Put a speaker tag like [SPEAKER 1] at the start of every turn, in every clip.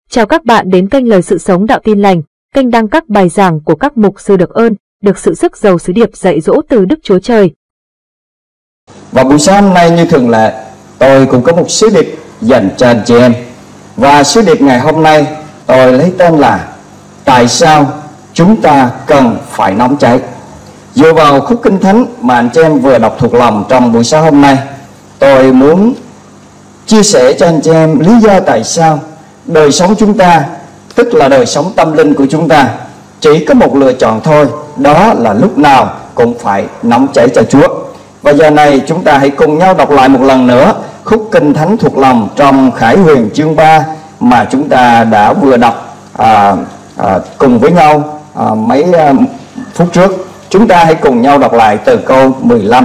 [SPEAKER 1] Chào các bạn đến kênh Lời Sự Sống Đạo Tin Lành, kênh đăng các bài giảng của các mục sư được ơn, được sự sức giàu sứ điệp dạy dỗ từ Đức Chúa Trời.
[SPEAKER 2] Và buổi sáng hôm nay như thường lệ, tôi cũng có một sứ điệp dành cho anh chị em. Và sứ điệp ngày hôm nay tôi lấy tên là Tại sao chúng ta cần phải nóng cháy. Dựa vào khúc kinh thánh mà anh chị em vừa đọc thuộc lòng trong buổi sáng hôm nay, tôi muốn chia sẻ cho anh chị em lý do tại sao đời sống chúng ta, tức là đời sống tâm linh của chúng ta, chỉ có một lựa chọn thôi, đó là lúc nào cũng phải nóng cháy cho Chúa. Và giờ này chúng ta hãy cùng nhau đọc lại một lần nữa khúc kinh thánh thuộc lòng trong Khải Huyền chương 3 mà chúng ta đã vừa đọc cùng với nhau mấy phút trước. Chúng ta hãy cùng nhau đọc lại từ câu 15.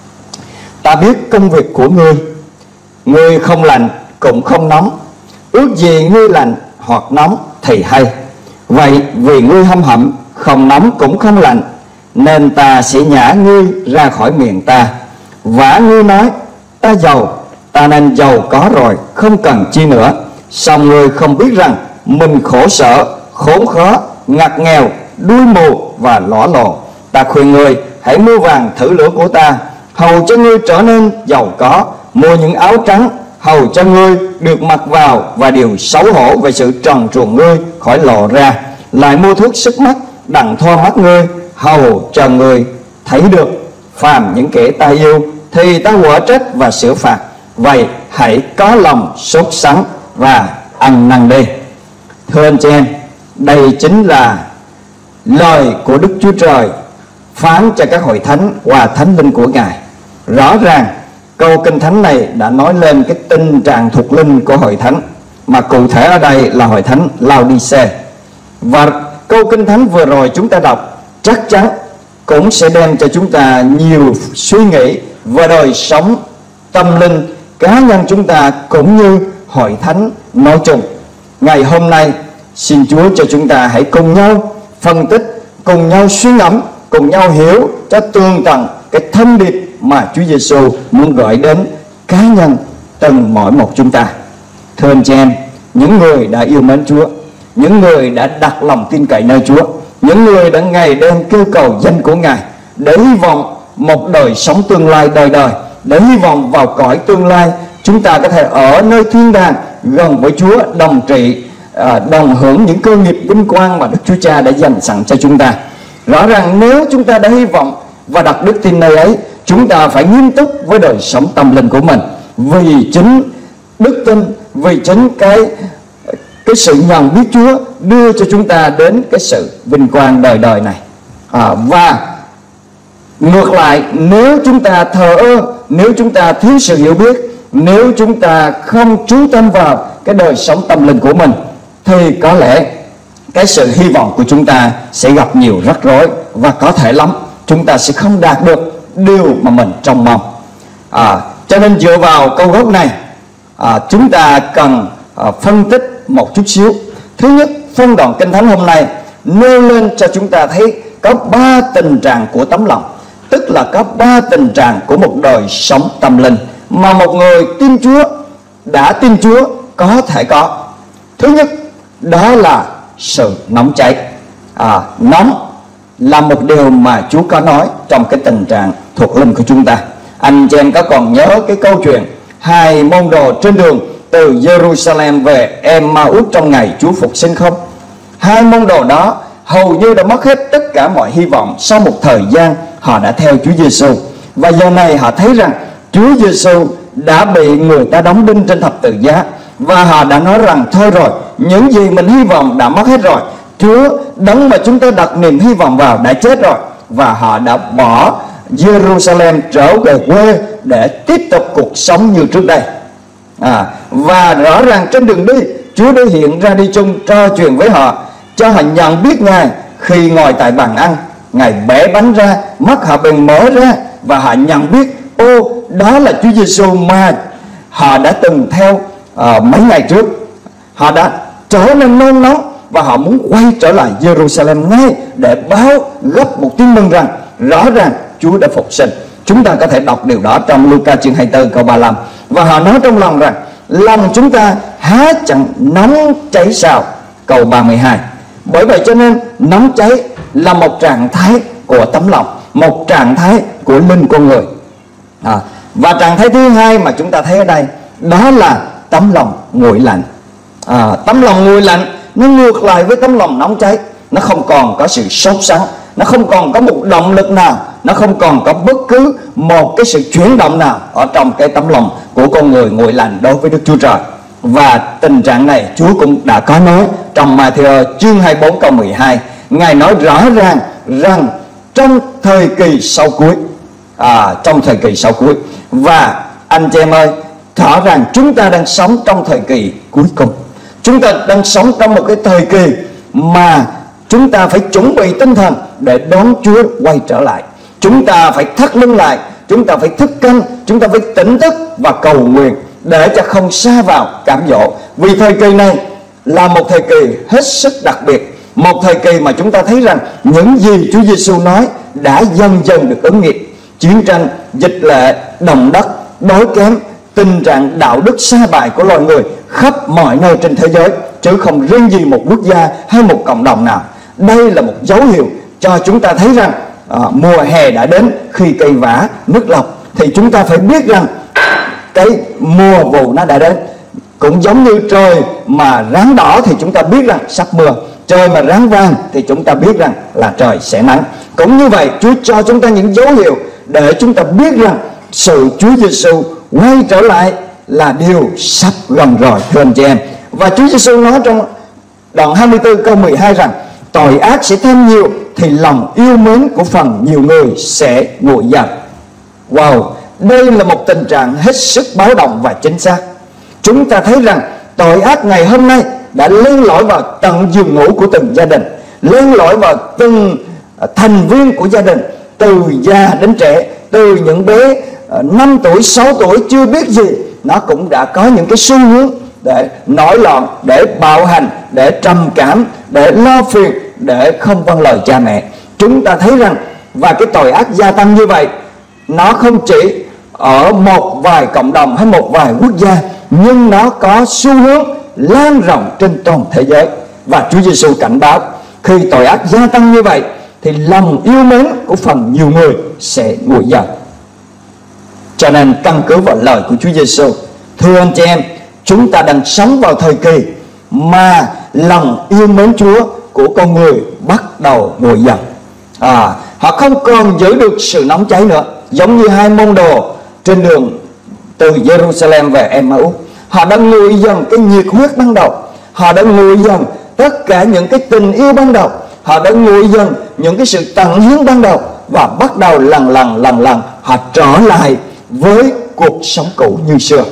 [SPEAKER 2] Ta biết công việc của ngươi, ngươi không lạnh cũng không nóng, ước gì ngươi lạnh hoặc nóng thì hay. Vậy vì ngươi hâm hẩm, không nóng cũng không lạnh, nên ta sẽ nhả ngươi ra khỏi miệng ta. Vả ngươi nói, ta giàu, ta nên giàu có rồi, không cần chi nữa. Song ngươi không biết rằng mình khổ sở, khốn khó, ngặt nghèo, đuôi mù và lõa lồ. Ta khuyên ngươi hãy mua vàng thử lửa của ta, hầu cho ngươi trở nên giàu có. Mua những áo trắng, hầu cho ngươi được mặc vào, và điều xấu hổ về sự trần truồng ngươi khỏi lộ ra. Lại mua thuốc sức mắt, đặng thoa mắt ngươi, hầu cho ngươi thấy được. Phàm những kẻ ta yêu thì ta quở trách và sửa phạt. Vậy hãy có lòng sốt sắng và ăn năn đi. Thưa anh chị em, đây chính là lời của Đức Chúa Trời phán cho các hội thánh qua thánh linh của Ngài. Rõ ràng câu kinh thánh này đã nói lên cái tình trạng thuộc linh của hội thánh, mà cụ thể ở đây là hội thánh Lao-đi-xê. Và câu kinh thánh vừa rồi chúng ta đọc chắc chắn cũng sẽ đem cho chúng ta nhiều suy nghĩ về đời sống tâm linh cá nhân chúng ta cũng như hội thánh nói chung. Ngày hôm nay xin Chúa cho chúng ta hãy cùng nhau phân tích, cùng nhau suy ngẫm, cùng nhau hiểu cho tường tận cái thông điệp mà Chúa Giêsu muốn gửi đến cá nhân từng mỗi một chúng ta. Thưa anh chị em, những người đã yêu mến Chúa, những người đã đặt lòng tin cậy nơi Chúa, những người đã ngày đêm kêu cầu danh của Ngài, để hy vọng một đời sống tương lai đời đời, để hy vọng vào cõi tương lai chúng ta có thể ở nơi thiên đàng gần với Chúa, đồng trị, đồng hưởng những cơ nghiệp vinh quang mà Đức Chúa Cha đã dành sẵn cho chúng ta. Rõ ràng nếu chúng ta đã hy vọng và đặt đức tin nơi ấy, chúng ta phải nghiêm túc với đời sống tâm linh của mình, vì chính đức tin, vì chính cái sự nhận biết Chúa đưa cho chúng ta đến cái sự vinh quang đời đời này. Và ngược lại, nếu chúng ta thờ ơ, nếu chúng ta thiếu sự hiểu biết, nếu chúng ta không chú tâm vào cái đời sống tâm linh của mình, thì có lẽ cái sự hy vọng của chúng ta sẽ gặp nhiều rắc rối, và có thể lắm chúng ta sẽ không đạt được điều mà mình trông mong. Cho nên dựa vào câu gốc này, chúng ta cần phân tích một chút xíu. Thứ nhất, phân đoạn kinh thánh hôm nay nêu lên cho chúng ta thấy có 3 tình trạng của tấm lòng, tức là có 3 tình trạng của một đời sống tâm linh mà một người tin Chúa, đã tin Chúa có thể có. Thứ nhất, đó là sự nóng cháy. Nóng là một điều mà Chúa có nói trong cái tình trạng thuộc linh của chúng ta. Anh chị em có còn nhớ cái câu chuyện 2 môn đồ trên đường từ Jerusalem về Emmaus trong ngày Chúa phục sinh không? 2 môn đồ đó hầu như đã mất hết tất cả mọi hy vọng. Sau một thời gian họ đã theo Chúa Giêsu, và giờ này họ thấy rằng Chúa Giêsu đã bị người ta đóng đinh trên thập tự giá, và họ đã nói rằng thôi rồi, những gì mình hy vọng đã mất hết rồi. Chúa đấng mà chúng ta đặt niềm hy vọng vào đã chết rồi, và họ đã bỏ Jerusalem trở về quê để tiếp tục cuộc sống như trước đây. Và rõ ràng trên đường đi, Chúa đã hiện ra đi chung, trò chuyện với họ, cho họ nhận biết Ngài. Khi ngồi tại bàn ăn, Ngài bẻ bánh ra, mắt họ bèn mở ra, và họ nhận biết đó là Chúa Giêsu mà họ đã từng theo mấy ngày trước. Họ đã trở nên nôn nóng, và họ muốn quay trở lại Jerusalem ngay để báo gấp một tin mừng rằng rõ ràng Chúa đã phục sinh. Chúng ta có thể đọc điều đó trong Luca chương 24 câu 35. Và họ nói trong lòng rằng lòng chúng ta há chẳng nóng cháy sao? Câu 32. Bởi vậy cho nên nóng cháy là một trạng thái của tấm lòng, một trạng thái của linh con người. Và trạng thái thứ hai mà chúng ta thấy ở đây, đó là tấm lòng nguội lạnh. Tấm lòng nguội lạnh nó ngược lại với tấm lòng nóng cháy. Nó không còn có sự sốt sắng, nó không còn có một động lực nào, nó không còn có bất cứ một cái sự chuyển động nào ở trong cái tấm lòng của con người nguội lạnh đối với Đức Chúa Trời. Và tình trạng này Chúa cũng đã có nói trong Ma-thi-ơ chương 24 câu 12. Ngài nói rõ ràng rằng trong thời kỳ sau cuối, trong thời kỳ sau cuối. Và anh chị em ơi, rõ ràng chúng ta đang sống trong thời kỳ cuối cùng. Chúng ta đang sống trong một cái thời kỳ mà chúng ta phải chuẩn bị tinh thần để đón Chúa quay trở lại. Chúng ta phải thắt lưng lại, chúng ta phải thức canh, chúng ta phải tỉnh thức và cầu nguyện để cho không sa vào cám dỗ. Vì thời kỳ này là một thời kỳ hết sức đặc biệt, một thời kỳ mà chúng ta thấy rằng những gì Chúa Giêsu nói đã dần dần được ứng nghiệm. Chiến tranh, dịch lệ, động đất, đói kém, tình trạng đạo đức sa bại của loài người khắp mọi nơi trên thế giới, chứ không riêng gì một quốc gia hay một cộng đồng nào. Đây là một dấu hiệu cho chúng ta thấy rằng mùa hè đã đến. Khi cây vả nước lọc thì chúng ta phải biết rằng cái mùa vụ nó đã đến. Cũng giống như trời mà ráng đỏ thì chúng ta biết rằng sắp mưa, trời mà ráng vàng thì chúng ta biết rằng là trời sẽ nắng. Cũng như vậy, Chúa cho chúng ta những dấu hiệu để chúng ta biết rằng sự Chúa Giêsu quay trở lại là điều sắp gần rồi, thưa anh chị em. Và Chúa Giêsu nói trong đoạn 24 câu 12 rằng tội ác sẽ thêm nhiều thì lòng yêu mến của phần nhiều người sẽ nguội dần. Wow, đây là một tình trạng hết sức báo động và chính xác. Chúng ta thấy rằng tội ác ngày hôm nay đã len lỏi vào tận giường ngủ của từng gia đình, len lỏi vào từng thành viên của gia đình, từ già đến trẻ, từ những bé 5 tuổi, 6 tuổi chưa biết gì, nó cũng đã có những cái xu hướng để nổi loạn, để bạo hành, để trầm cảm, để lo phiền, để không vâng lời cha mẹ. Chúng ta thấy rằng và cái tội ác gia tăng như vậy, nó không chỉ ở một vài cộng đồng hay một vài quốc gia, nhưng nó có xu hướng lan rộng trên toàn thế giới. Và Chúa Giêsu cảnh báo khi tội ác gia tăng như vậy thì lòng yêu mến của phần nhiều người sẽ nguội dần. Cho nên căn cứ vào lời của Chúa Giêsu, thưa anh chị em, chúng ta đang sống vào thời kỳ mà lòng yêu mến Chúa của con người bắt đầu nguội dần. Họ không còn giữ được sự nóng cháy nữa, giống như hai môn đồ trên đường từ Jerusalem về Emmaus. Họ đã nguội dần cái nhiệt huyết ban đầu, họ đã nguội dần tất cả những cái tình yêu ban đầu, họ đã nguội dần những cái sự tận hiến ban đầu, và bắt đầu lần lần họ trở lại với cuộc sống cũ như xưa.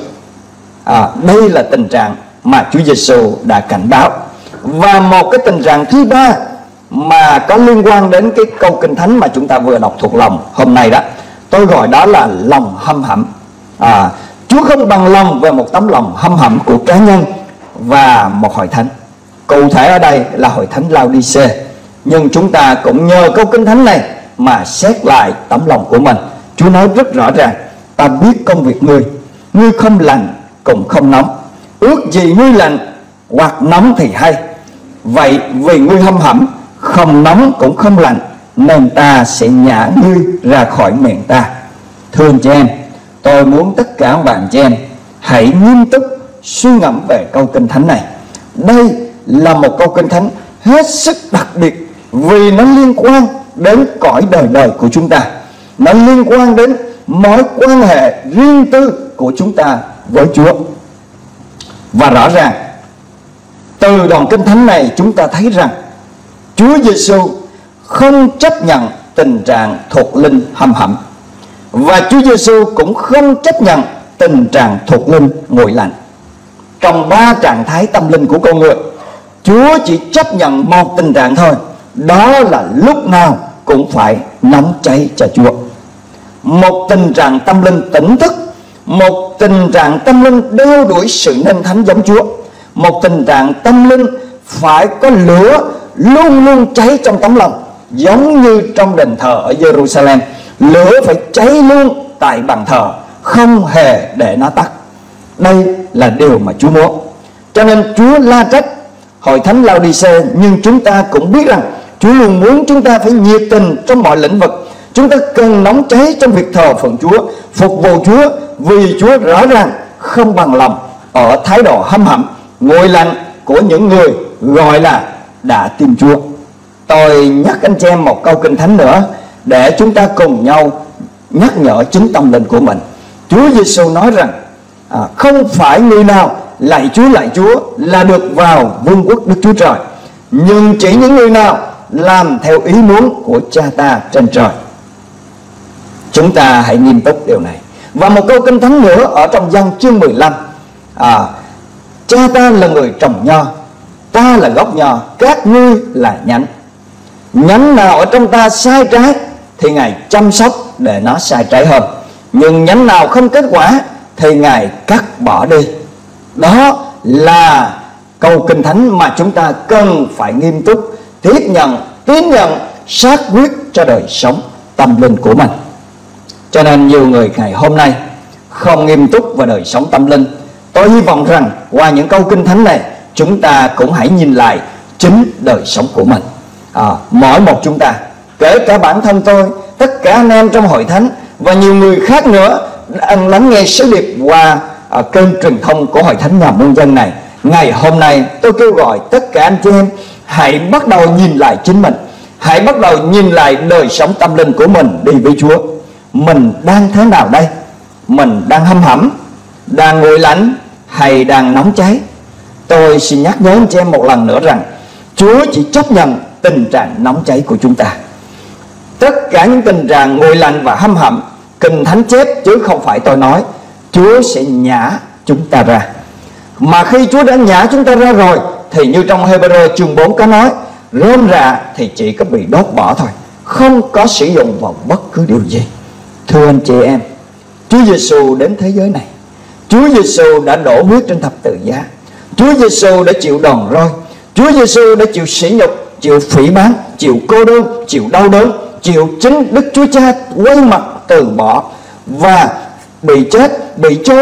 [SPEAKER 2] Đây là tình trạng mà Chúa Giêsu đã cảnh báo. Và một cái tình trạng thứ ba mà có liên quan đến cái câu Kinh Thánh mà chúng ta vừa đọc thuộc lòng hôm nay đó, tôi gọi đó là lòng hăm hẩm. Chúa không bằng lòng về một tấm lòng hăm hẩm của cá nhân và một hội thánh. Cụ thể ở đây là hội thánh Lao-đi-xê. Nhưng chúng ta cũng nhờ câu Kinh Thánh này mà xét lại tấm lòng của mình. Chúa nói rất rõ ràng: ta biết công việc ngươi, ngươi không lạnh cũng không nóng. Ước gì ngươi lạnh hoặc nóng thì hay. Vậy vì ngươi hăm hẩm, không nóng cũng không lạnh, nên ta sẽ nhả ngươi ra khỏi miệng ta. Thưa anh chị em, tôi muốn tất cả các bạn chị em hãy nghiêm túc suy ngẫm về câu Kinh Thánh này. Đây là một câu Kinh Thánh hết sức đặc biệt, vì nó liên quan đến cõi đời đời của chúng ta. Nó liên quan đến mối quan hệ riêng tư của chúng ta với Chúa. Và rõ ràng từ đoạn Kinh Thánh này chúng ta thấy rằng Chúa Giêsu không chấp nhận tình trạng thuộc linh hăm hẩm, và Chúa Giêsu cũng không chấp nhận tình trạng thuộc linh nguội lạnh. Trong ba trạng thái tâm linh của con người, Chúa chỉ chấp nhận một tình trạng thôi, đó là lúc nào cũng phải nóng cháy cho Chúa. Một tình trạng tâm linh tỉnh thức, một tình trạng tâm linh đeo đuổi sự nên thánh giống Chúa, một tình trạng tâm linh phải có lửa luôn luôn cháy trong tấm lòng, giống như trong đền thờ ở Jerusalem, lửa phải cháy luôn tại bàn thờ, không hề để nó tắt. Đây là điều mà Chúa muốn. Cho nên Chúa la trách hội thánh Laodice, nhưng chúng ta cũng biết rằng Chúa luôn muốn chúng ta phải nhiệt tình trong mọi lĩnh vực. Chúng ta cần nóng cháy trong việc thờ phượng Chúa, phục vụ Chúa, vì Chúa rõ ràng không bằng lòng ở thái độ hăm hẩm, nguội lạnh của những người gọi là đã tin Chúa. Tôi nhắc anh chị em một câu Kinh Thánh nữa để chúng ta cùng nhau nhắc nhở chính tâm linh của mình. Chúa Giêsu nói rằng không phải người nào lạy Chúa là được vào vương quốc Đức Chúa Trời, nhưng chỉ những người nào làm theo ý muốn của Cha ta trên trời. Chúng ta hãy nghiêm túc điều này. Và một câu Kinh Thánh nữa ở trong Giăng chương 15, Cha ta là người trồng nho, ta là gốc nho, các ngươi là nhánh. Nhánh nào ở trong ta sai trái thì Ngài chăm sóc để nó sai trái hơn, nhưng nhánh nào không kết quả thì Ngài cắt bỏ đi. Đó là câu Kinh Thánh mà chúng ta cần phải nghiêm túc tiếp nhận, tín nhận, xác quyết cho đời sống tâm linh của mình. Cho nên nhiều người ngày hôm nay không nghiêm túc vào đời sống tâm linh. Tôi hy vọng rằng qua những câu Kinh Thánh này, chúng ta cũng hãy nhìn lại chính đời sống của mình. Mỗi một chúng ta, kể cả bản thân tôi, tất cả anh em trong hội thánh và nhiều người khác nữa đang lắng nghe sứ điệp qua kênh truyền thông của hội thánh Nhà Muôn Dân này. Ngày hôm nay tôi kêu gọi tất cả anh chị em hãy bắt đầu nhìn lại chính mình, hãy bắt đầu nhìn lại đời sống tâm linh của mình đi với Chúa. Mình đang thế nào đây? Mình đang hăm hẩm, đang nguội lạnh hay đang nóng cháy? Tôi xin nhắc nhớ anh chị em một lần nữa rằng Chúa chỉ chấp nhận tình trạng nóng cháy của chúng ta. Tất cả những tình trạng nguội lạnh và hăm hẩm, Kinh Thánh chép chứ không phải tôi nói, Chúa sẽ nhả chúng ta ra. Mà khi Chúa đã nhả chúng ta ra rồi thì như trong Hebrew chương 4 có nói, rơm rạ thì chỉ có bị đốt bỏ thôi, không có sử dụng vào bất cứ điều gì. Thưa anh chị em, Chúa Giêsu đến thế giới này, Chúa Giêsu đã đổ huyết trên thập tự giá, Chúa Giêsu đã chịu đòn roi, Chúa Giêsu đã chịu sỉ nhục, chịu phỉ báng, chịu cô đơn, chịu đau đớn, chịu chính Đức Chúa Cha quay mặt từ bỏ và bị chết, bị chôn.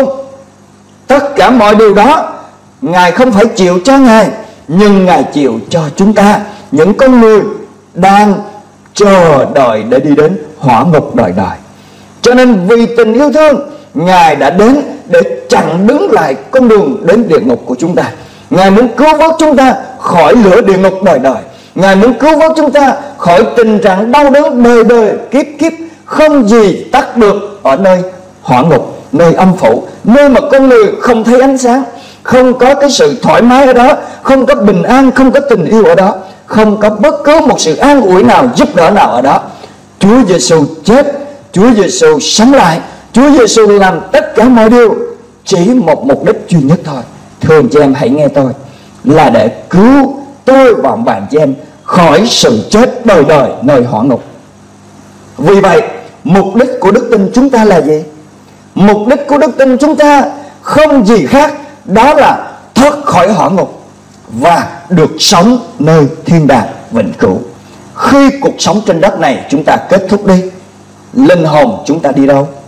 [SPEAKER 2] Tất cả mọi điều đó Ngài không phải chịu cho Ngài, nhưng Ngài chịu cho chúng ta, những con người đang chờ đợi để đi đến hỏa ngục đời đời. Cho nên vì tình yêu thương, Ngài đã đến để chặn đứng lại con đường đến địa ngục của chúng ta. Ngài muốn cứu vớt chúng ta khỏi lửa địa ngục đời đời. Ngài muốn cứu vớt chúng ta khỏi tình trạng đau đớn đời đời kiếp kiếp, không gì tắt được ở nơi hỏa ngục, nơi âm phủ, nơi mà con người không thấy ánh sáng, không có cái sự thoải mái ở đó, không có bình an, không có tình yêu ở đó, không có bất cứ một sự an ủi nào, giúp đỡ nào ở đó. Chúa Giêsu chết, Chúa Giêsu sống lại, Chúa Giêsu làm tất cả mọi điều chỉ một mục đích duy nhất thôi. Thưa anh chị em, hãy nghe tôi, là để cứu tôi và bạn chị em khỏi sự chết đời đời nơi hỏa ngục. Vì vậy, mục đích của đức tin chúng ta là gì? Mục đích của đức tin chúng ta không gì khác, đó là thoát khỏi hỏa ngục và được sống nơi thiên đàng vĩnh cửu. Khi cuộc sống trên đất này chúng ta kết thúc đi, linh hồn chúng ta đi đâu?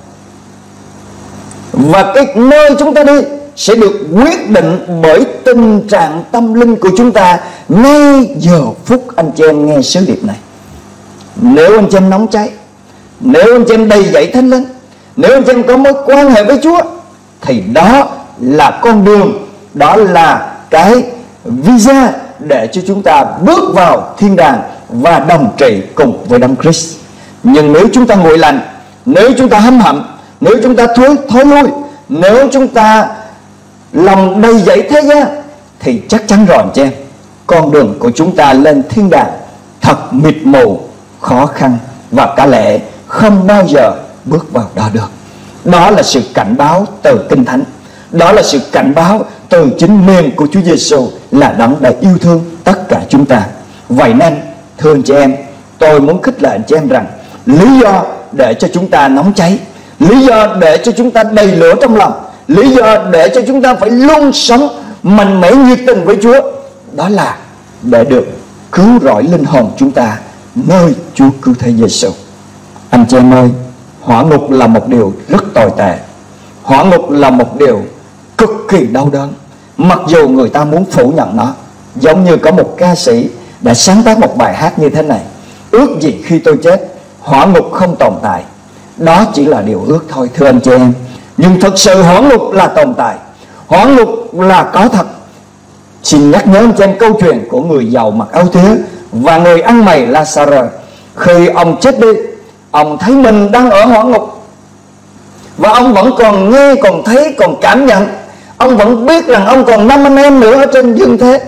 [SPEAKER 2] Và cái nơi chúng ta đi sẽ được quyết định bởi tình trạng tâm linh của chúng ta ngay giờ phút anh chị em nghe sứ điệp này. Nếu anh chị em nóng cháy, nếu anh chị em đầy dẫy Thánh Linh, nếu anh chị em có mối quan hệ với Chúa, thì đó là con đường, đó là cái visa để cho chúng ta bước vào thiên đàng và đồng trị cùng với Đấng Christ. Nhưng nếu chúng ta nguội lạnh, nếu chúng ta hăm hẩm, nếu chúng ta thối lui, nếu chúng ta lòng đầy dẫy thế gian, thì chắc chắn rồi anh chị em, con đường của chúng ta lên thiên đàng thật mịt mù, khó khăn và có lẽ không bao giờ bước vào đó được. Đó là sự cảnh báo từ Kinh Thánh, đó là sự cảnh báo từ chính miệng của Chúa Giêsu là Đấng đã yêu thương tất cả chúng ta. Vậy nên thưa anh chị em, tôi muốn khích lệ anh chị em rằng lý do để cho chúng ta nóng cháy, lý do để cho chúng ta đầy lửa trong lòng, lý do để cho chúng ta phải luôn sống mạnh mẽ nhiệt tình với Chúa, đó là để được cứu rỗi linh hồn chúng ta nơi Chúa cứu thế Giêsu. Anh chị em ơi, hỏa ngục là một điều rất tồi tệ, hỏa ngục là một điều cực kỳ đau đớn, mặc dù người ta muốn phủ nhận nó. Giống như có một ca sĩ đã sáng tác một bài hát như thế này: ước gì khi tôi chết, hỏa ngục không tồn tại. Đó chỉ là điều ước thôi thưa anh chị em. Nhưng thật sự hỏa ngục là tồn tại, hỏa ngục là có thật. Xin nhắc nhớ anh chị em câu chuyện của người giàu mặc áo tía và người ăn mày Lazarus. Khi ông chết đi, ông thấy mình đang ở hỏa ngục, và ông vẫn còn nghe, còn thấy, còn cảm nhận. Ông vẫn biết rằng ông còn 5 anh em nữa ở trên dương thế.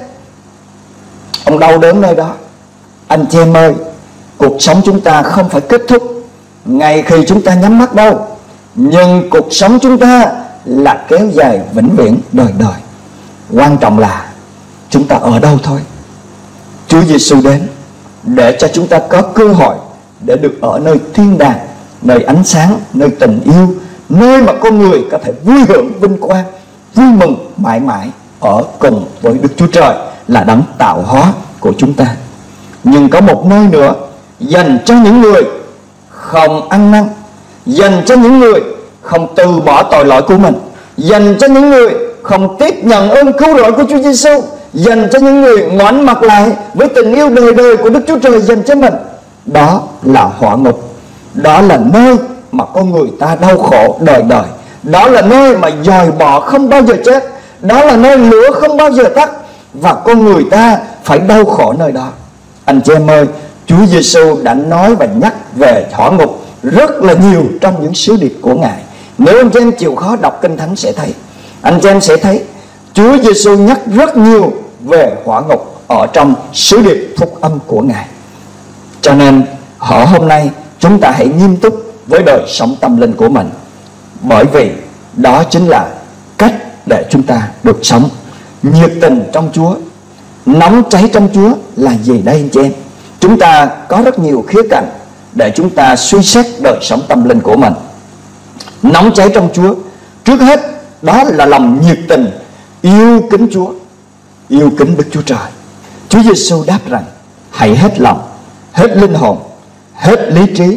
[SPEAKER 2] Ông đau đớn nơi đó. Anh chị em ơi, cuộc sống chúng ta không phải kết thúc ngay khi chúng ta nhắm mắt đâu, nhưng cuộc sống chúng ta là kéo dài vĩnh viễn đời đời. Quan trọng là chúng ta ở đâu thôi. Chúa Giêsu đến để cho chúng ta có cơ hội để được ở nơi thiên đàng, nơi ánh sáng, nơi tình yêu, nơi mà con người có thể vui hưởng vinh quang, vui mừng mãi mãi ở cùng với Đức Chúa Trời là đấng tạo hóa của chúng ta. Nhưng có một nơi nữa dành cho những người không ăn năn, dành cho những người không từ bỏ tội lỗi của mình, dành cho những người không tiếp nhận ơn cứu rỗi của Chúa Giêsu, dành cho những người ngoảnh mặt lại với tình yêu đời đời của Đức Chúa Trời dành cho mình. Đó là hỏa ngục. Đó là nơi mà con người ta đau khổ đời đời. Đó là nơi mà dòi bỏ không bao giờ chết. Đó là nơi lửa không bao giờ tắt, và con người ta phải đau khổ nơi đó. Anh chị em ơi, Chúa Giêsu đã nói và nhắc về hỏa ngục rất là nhiều trong những sứ điệp của Ngài. Nếu anh chị em chịu khó đọc Kinh Thánh sẽ thấy, anh chị em sẽ thấy Chúa Giêsu nhắc rất nhiều về hỏa ngục ở trong sứ điệp phúc âm của Ngài. Cho nên ở hôm nay chúng ta hãy nghiêm túc với đời sống tâm linh của mình, bởi vì đó chính là cách để chúng ta được sống nhiệt tình trong Chúa. Nóng cháy trong Chúa là gì đây anh chị em? Chúng ta có rất nhiều khía cạnh để chúng ta suy xét đời sống tâm linh của mình. Nóng cháy trong Chúa, trước hết đó là lòng nhiệt tình yêu kính Chúa, yêu kính Đức Chúa Trời. Chúa Giêsu đáp rằng: hãy hết lòng, hết linh hồn, hết lý trí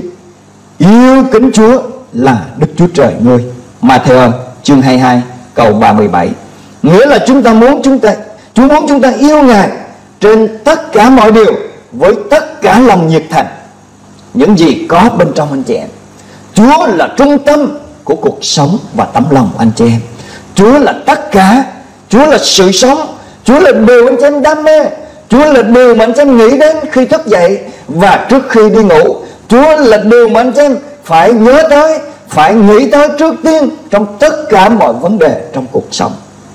[SPEAKER 2] yêu kính Chúa là Đức Chúa Trời ngươi. Ma-thi-ơ chương 22 câu 37. Nghĩa là Chúa muốn chúng ta yêu Ngài trên tất cả mọi điều, với tất cả lòng nhiệt thành. Những gì có bên trong anh chị em, Chúa là trung tâm của cuộc sống và tấm lòng anh chị em. Chúa là tất cả, Chúa là sự sống, Chúa là điều anh chị em đam mê, Chúa là điều mà anh chị em nghĩ đến khi thức dậy và trước khi đi ngủ. Chúa là điều mà anh chị em phải nhớ tới, phải nghĩ tới trước tiên trong tất cả mọi vấn đề trong cuộc sống.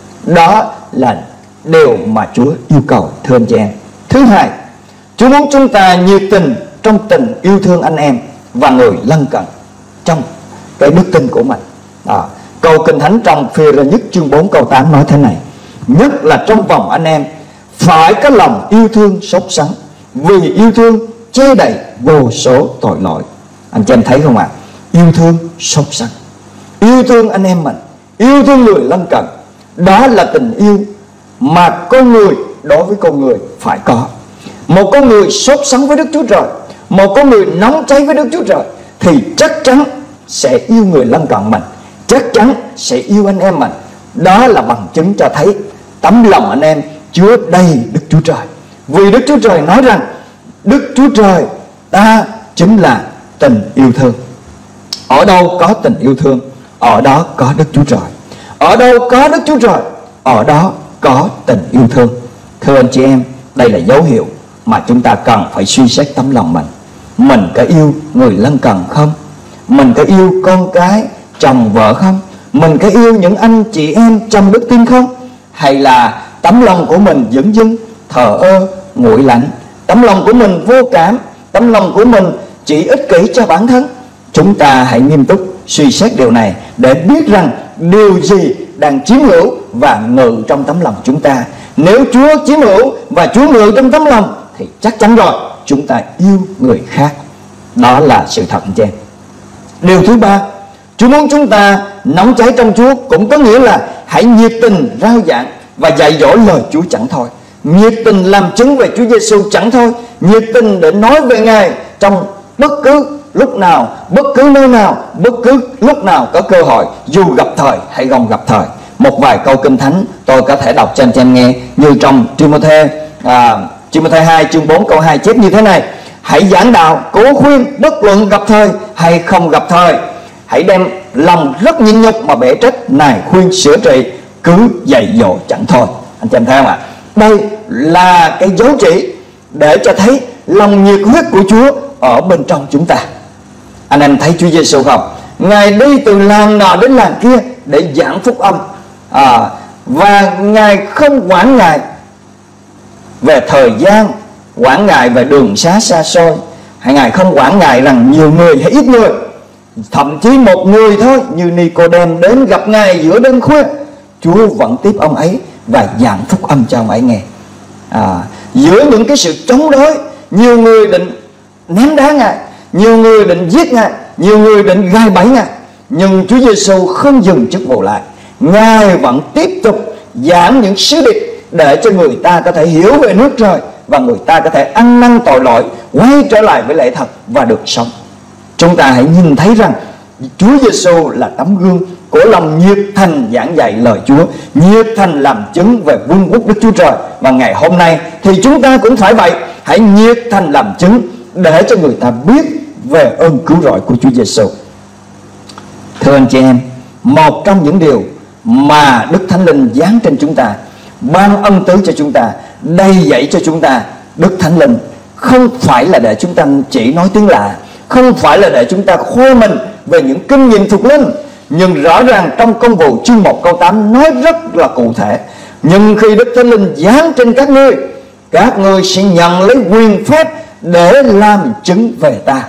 [SPEAKER 2] Đó là điều mà Chúa yêu cầu thưa anh chị em. Thứ hai, Chúa muốn chúng ta nhiệt tình trong tình yêu thương anh em và người lân cận trong cái đức tin của mình. Câu Kinh Thánh trong Phi-rơ nhất chương 4 câu 8 nói thế này: nhất là trong vòng anh em phải có lòng yêu thương sốt sắng, vì yêu thương che đậy vô số tội lỗi. Anh chị em thấy không ạ? Yêu thương sốt sắng, yêu thương anh em mình, yêu thương người lân cận. Đó là tình yêu mà con người đối với con người phải có. Một con người sốt sắng với Đức Chúa Trời, một con người nóng cháy với Đức Chúa Trời, thì chắc chắn sẽ yêu người lân cận mình, chắc chắn sẽ yêu anh em mình. Đó là bằng chứng cho thấy tấm lòng anh em chứa đầy Đức Chúa Trời. Vì Đức Chúa Trời nói rằng Đức Chúa Trời ta chính là tình yêu thương. Ở đâu có tình yêu thương, ở đó có Đức Chúa Trời. Ở đâu có Đức Chúa Trời, ở đó có tình yêu thương. Thưa anh chị em, đây là dấu hiệu mà chúng ta cần phải suy xét tấm lòng mình. Mình có yêu người lân cận không? Mình có yêu con cái, chồng vợ không? Mình có yêu những anh chị em trong đức tin không? Hay là tấm lòng của mình dửng dưng, thờ ơ, nguội lạnh? Tấm lòng của mình vô cảm, tấm lòng của mình chỉ ích kỷ cho bản thân? Chúng ta hãy nghiêm túc suy xét điều này để biết rằng điều gì đang chiếm hữu và ngự trong tấm lòng chúng ta. Nếu Chúa chiếm hữu và Chúa ngự trong tấm lòng thì chắc chắn rồi chúng ta yêu người khác. Đó là sự thật anh chị em. Điều thứ ba, Chúa muốn chúng ta nóng cháy trong Chúa cũng có nghĩa là hãy nhiệt tình rao giảng và dạy dỗ lời Chúa chẳng thôi. Nhiệt tình làm chứng về Chúa Giêsu chẳng thôi. Nhiệt tình để nói về Ngài trong bất cứ lúc nào, bất cứ nơi nào, bất cứ lúc nào có cơ hội, dù gặp thời hay không gặp thời. một vài câu kinh thánh tôi có thể đọc cho anh chị em nghe, như trong Timothée 2 chương 4 câu 2 chép như thế này: hãy giảng đạo, cố khuyên, bất luận gặp thời hay không gặp thời. Hãy đem lòng rất nhịn nhục mà bể trách, nài khuyên sửa trị, cứ dạy dỗ chẳng thôi. Anh chị em thấy không ạ? Đây là cái dấu chỉ để cho thấy lòng nhiệt huyết của Chúa ở bên trong chúng ta. Anh em thấy Chúa Giêsu không? Ngài đi từ làng nọ đến làng kia để giảng phúc âm, và Ngài không quản ngại về thời gian, quản ngại về đường xá xa xôi, hay Ngài không quản ngại rằng nhiều người hay ít người. Thậm chí một người thôi như Nicôđêm đến gặp Ngài giữa đêm khuya, Chúa vẫn tiếp ông ấy và giảng phúc âm cho ông ấy nghe. Giữa những cái sự chống đối, nhiều người định ném đá Ngài, nhiều người định giết Ngài, nhiều người định gai bẫy Ngài, nhưng Chúa Giêsu không dừng chức vụ lại. Ngài vẫn tiếp tục giảng những sứ điệp để cho người ta có thể hiểu về nước trời, và người ta có thể ăn năn tội lỗi, quay trở lại với lẽ thật và được sống. Chúng ta hãy nhìn thấy rằng Chúa Giêsu là tấm gương của lòng nhiệt thành giảng dạy lời Chúa, nhiệt thành làm chứng về vương quốc Đức Chúa Trời. Và ngày hôm nay thì chúng ta cũng phải vậy, hãy nhiệt thành làm chứng để cho người ta biết về ơn cứu rỗi của Chúa Giêsu. Thưa anh chị em, một trong những điều mà Đức Thánh Linh giáng trên chúng ta, ban ân tứ cho chúng ta, đầy dẫy cho chúng ta, Đức Thánh Linh không phải là để chúng ta chỉ nói tiếng lạ, không phải là để chúng ta khoe mình về những kinh nghiệm thuộc linh, nhưng rõ ràng trong Công vụ chương 1 câu 8 nói rất là cụ thể: nhưng khi Đức Thánh Linh giáng trên các ngươi sẽ nhận lấy quyền phép để làm chứng về ta.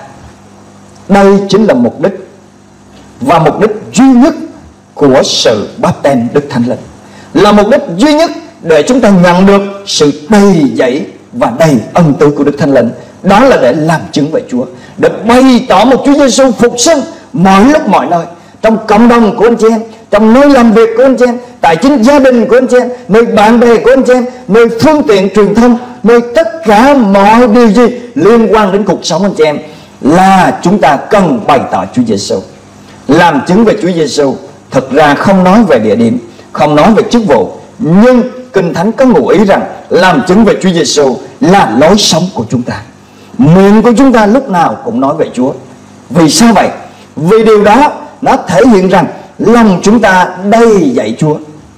[SPEAKER 2] Đây chính là mục đích và mục đích duy nhất của sự báp têm Đức Thánh Linh, là mục đích duy nhất để chúng ta nhận được sự đầy dẫy và đầy ân tứ của Đức Thánh Linh. Đó là để làm chứng về Chúa, để bày tỏ một Chúa Giêsu phục sinh mọi lúc mọi nơi, trong cộng đồng của anh chị em, trong nơi làm việc của anh chị em, tại chính gia đình của anh chị em, nơi bạn bè của anh chị em, nơi phương tiện truyền thông, nơi tất cả mọi điều gì liên quan đến cuộc sống anh chị em, là chúng ta cần bày tỏ Chúa Giêsu, làm chứng về Chúa Giêsu. Thực ra không nói về địa điểm, không nói về chức vụ, nhưng Kinh Thánh có ngụ ý rằng làm chứng về Chúa Giêsu là lối sống của chúng ta. Miệng của chúng ta lúc nào cũng nói về Chúa. Vì sao vậy? Vì điều đó nó thể hiện rằng lòng chúng ta đầy dẫy Chúa.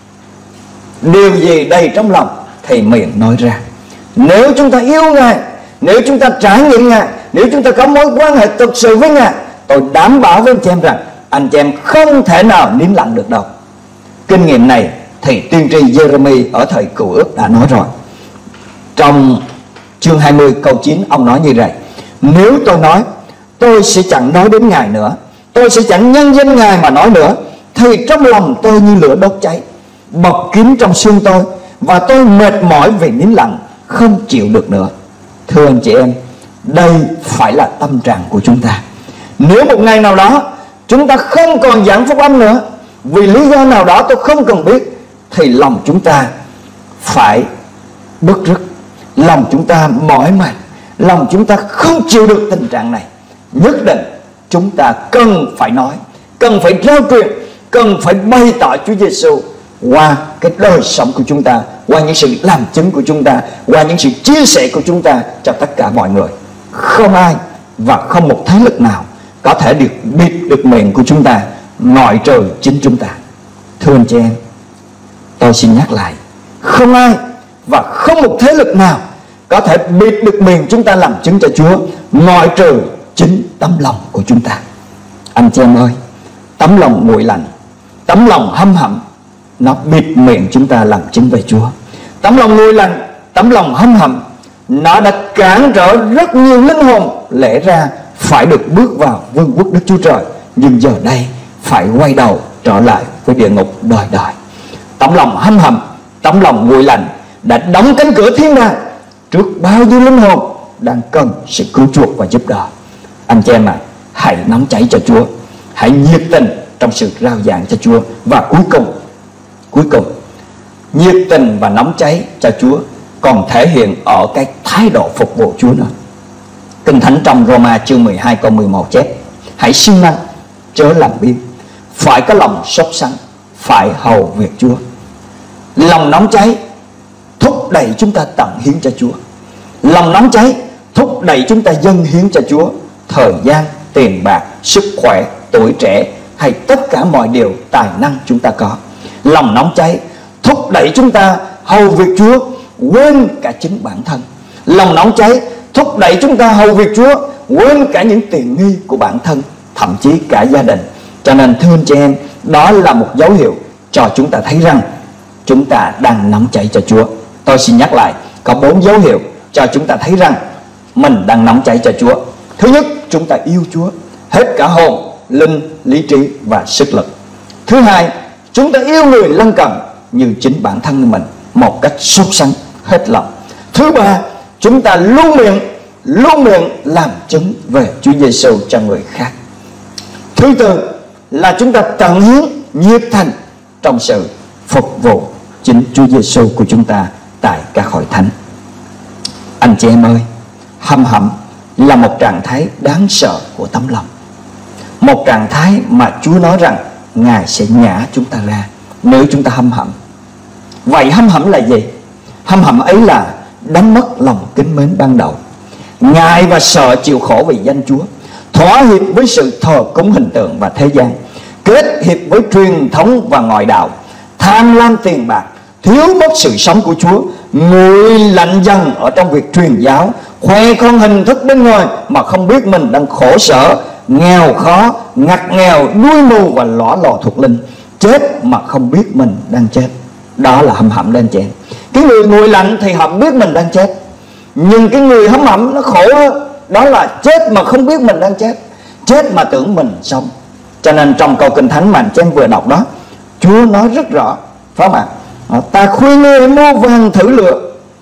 [SPEAKER 2] Điều gì đầy trong lòng thì miệng nói ra. Nếu chúng ta yêu Ngài, nếu chúng ta trải nghiệm Ngài, nếu chúng ta có mối quan hệ thực sự với Ngài, tôi đảm bảo với anh chị em rằng anh chị em không thể nào nín lặng được đâu. Kinh nghiệm này thì tiên tri Giê-rê-mi ở thời Cựu Ước đã nói rồi. Trong chương 20 câu 9 ông nói như vậy: nếu tôi nói tôi sẽ chẳng nói đến Ngài nữa, tôi sẽ chẳng nhân danh Ngài mà nói nữa, thì trong lòng tôi như lửa đốt cháy, bọc kín trong xương tôi, và tôi mệt mỏi vì nín lặng, không chịu được nữa. Thưa anh chị em, đây phải là tâm trạng của chúng ta. Nếu một ngày nào đó chúng ta không còn giảng phúc âm nữa, vì lý do nào đó tôi không cần biết, thì lòng chúng ta phải bứt rứt, lòng chúng ta mỏi mệt, lòng chúng ta không chịu được tình trạng này. Nhất định chúng ta cần phải nói, cần phải rao truyền, cần phải bày tỏ Chúa Giêsu qua cái đời sống của chúng ta, qua những sự làm chứng của chúng ta, qua những sự chia sẻ của chúng ta cho tất cả mọi người. Không ai và không một thế lực nào có thể bịt được miệng của chúng ta, ngoại trừ chính chúng ta. Thưa anh chị em, tôi xin nhắc lại, không ai và không một thế lực nào có thể bịt được miệng chúng ta làm chứng cho Chúa, ngoại trừ chính tấm lòng của chúng ta. Anh chị em ơi, tấm lòng nguội lạnh, tấm lòng hâm hậm, nó bịt miệng chúng ta làm chứng về Chúa. Tấm lòng nguội lạnh, tấm lòng hâm hậm, nó đã cản trở rất nhiều linh hồn lẽ ra phải được bước vào vương quốc Đức Chúa Trời, nhưng giờ đây phải quay đầu trở lại với địa ngục đời đời. Tấm lòng hâm hậm, tấm lòng nguội lạnh đã đóng cánh cửa thiên đàng trước bao nhiêu linh hồn đang cần sự cứu chuộc và giúp đỡ. Anh chị em ạ, hãy nóng cháy cho Chúa, hãy nhiệt tình trong sự rao giảng cho Chúa. Và cuối cùng nhiệt tình và nóng cháy cho Chúa còn thể hiện ở cái thái độ phục vụ Chúa nữa. Kinh Thánh trong Roma chương 12 câu 11 chép: hãy siêng năng chớ làm biếng, phải có lòng sốt sắng, phải hầu việc Chúa. Lòng nóng cháy thúc đẩy chúng ta tận hiến cho Chúa. Lòng nóng cháy thúc đẩy chúng ta dâng hiến cho Chúa thời gian, tiền bạc, sức khỏe, tuổi trẻ hay tất cả mọi điều tài năng chúng ta có. Lòng nóng cháy thúc đẩy chúng ta hầu việc Chúa quên cả chính bản thân. Lòng nóng cháy thúc đẩy chúng ta hầu việc Chúa quên cả những tiện nghi của bản thân, thậm chí cả gia đình. Cho nên thưa anh chị em, đó là một dấu hiệu cho chúng ta thấy rằng chúng ta đang nóng cháy cho Chúa. Tôi xin nhắc lại, có 4 dấu hiệu cho chúng ta thấy rằng mình đang nóng cháy cho Chúa. Thứ nhất, chúng ta yêu Chúa hết cả hồn, linh, lý trí và sức lực. Thứ hai, chúng ta yêu người lân cận như chính bản thân mình một cách sốt sắng, hết lòng. Thứ ba, chúng ta luôn miệng làm chứng về Chúa Giêsu cho người khác. Thứ tư là chúng ta tận hiến nhiệt thành trong sự phục vụ chính Chúa Giêsu của chúng ta tại các hội thánh. Anh chị em ơi, hăm hẩm là một trạng thái đáng sợ của tấm lòng. Một trạng thái mà Chúa nói rằng Ngài sẽ nhả chúng ta ra nếu chúng ta hăm hẩm. Vậy hăm hẩm là gì? Hăm hẩm ấy là đánh mất lòng kính mến ban đầu, ngại và sợ chịu khổ vì danh Chúa, thỏa hiệp với sự thờ cúng hình tượng và thế gian, kết hiệp với truyền thống và ngoại đạo, tham lam tiền bạc, thiếu mất sự sống của Chúa, nguội lạnh dần ở trong việc truyền giáo, khoe con hình thức bên ngoài mà không biết mình đang khổ sở, nghèo khó, ngặt nghèo, đuôi mù và lõa lò thuộc linh, chết mà không biết mình đang chết. Đó là hăm hẩm lên chị em. Cái người nguội lạnh thì họ biết mình đang chết, nhưng cái người hăm hẩm nó khổ hơn, đó là chết mà không biết mình đang chết, chết mà tưởng mình sống. Cho nên trong câu Kinh Thánh mà anh chị em vừa đọc đó, Chúa nói rất rõ, phải không ạ? Ta khuyên ngươi mua vàng thử lựa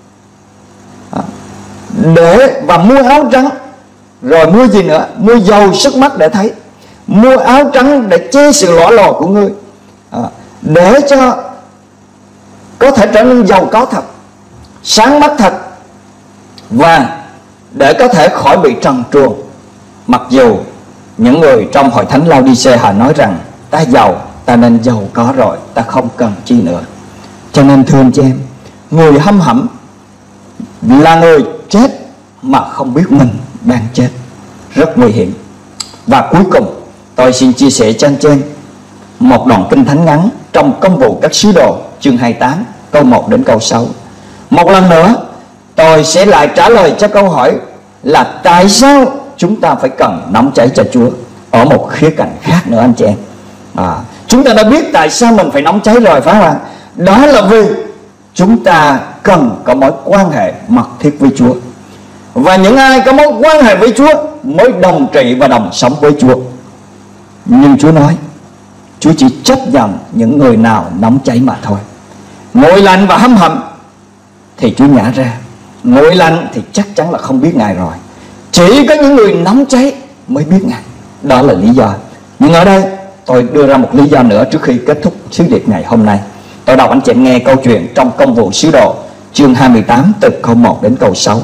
[SPEAKER 2] và mua áo trắng, rồi mua gì nữa? Mua dầu sức mắt để thấy, mua áo trắng để che sự lõa lò của ngươi, để cho có thể trở nên giàu có thật, sáng mắt thật, và để có thể khỏi bị trần truồng. Mặc dù những người trong hội thánh Lao-đi-xê họ nói rằng ta giàu, ta nên giàu có rồi, ta không cần chi nữa. Cho nên thưa anh chị em, người hăm hẩm là người chết mà không biết mình đang chết, rất nguy hiểm. Và cuối cùng tôi xin chia sẻ cho anh chị em một đoạn Kinh Thánh ngắn trong Công vụ các sứ đồ chương 28 câu 1 đến câu 6. Một lần nữa tôi sẽ lại trả lời cho câu hỏi là tại sao chúng ta phải cần nóng cháy cho Chúa ở một khía cạnh khác nữa anh chị em. Chúng ta đã biết tại sao mình phải nóng cháy rồi, phải không ạ? Đó là vì chúng ta cần có mối quan hệ mật thiết với Chúa. Và những ai có mối quan hệ với Chúa mới đồng trị và đồng sống với Chúa. Nhưng Chúa nói Chúa chỉ chấp nhận những người nào nóng cháy mà thôi. Nguội lạnh và hăm hẩm thì Chúa nhả ra. Nguội lạnh thì chắc chắn là không biết Ngài rồi. Chỉ có những người nóng cháy mới biết Ngài. Đó là lý do. Nhưng ở đây tôi đưa ra một lý do nữa trước khi kết thúc sứ điệp ngày hôm nay. Tôi đọc anh chị nghe câu chuyện trong Công vụ sứ đồ chương 28 từ câu 1 đến câu 6.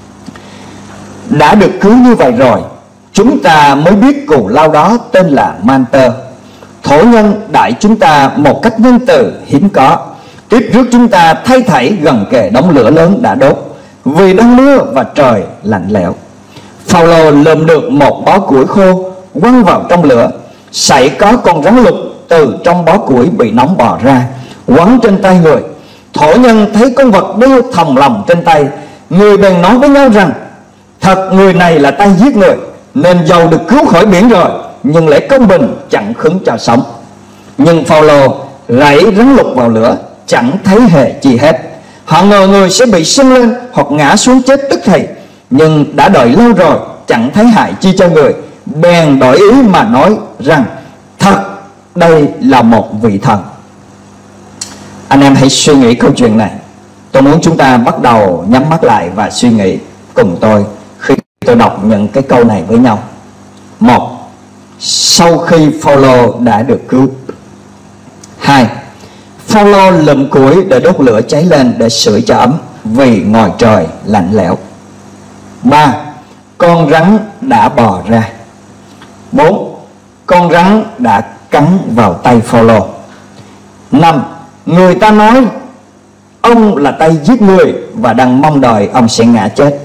[SPEAKER 2] Đã được cứu như vậy rồi, chúng ta mới biết cù lao đó tên là Manter. Thổ nhân đãi chúng ta một cách nhân từ hiếm có, tiếp rước chúng ta thay thảy gần kề đống lửa lớn đã đốt, vì đang mưa và trời lạnh lẽo. Phao-lô lượm được một bó củi khô quăng vào trong lửa, xảy có con rắn lục từ trong bó củi bị nóng bò ra, quấn trên tay người. Thổ nhân thấy con vật đeo thòng lòng trên tay, người bèn nói với nhau rằng thật người này là tay giết người, nên dầu được cứu khỏi biển rồi, nhưng lẽ công bình chẳng khứng cho sống. Nhưng Phao-lô rảy rắn lục vào lửa, chẳng thấy hề chi hết. Họ ngờ người sẽ bị sưng lên hoặc ngã xuống chết tức thì, nhưng đã đợi lâu rồi chẳng thấy hại chi cho người, bèn đổi ý mà nói rằng thật đây là một vị thần. Anh em hãy suy nghĩ câu chuyện này. Tôi muốn chúng ta bắt đầu nhắm mắt lại và suy nghĩ cùng tôi khi tôi đọc những cái câu này với nhau. Một, sau khi Phao-lô đã được cứu. Hai, Phao-lô lượm củi để đốt lửa cháy lên để sưởi cho ấm, vì ngoài trời lạnh lẽo. Ba, con rắn đã bò ra. Bốn, con rắn đã cắn vào tay Phao-lô. 5. Người ta nói ông là tay giết người và đang mong đợi ông sẽ ngã chết.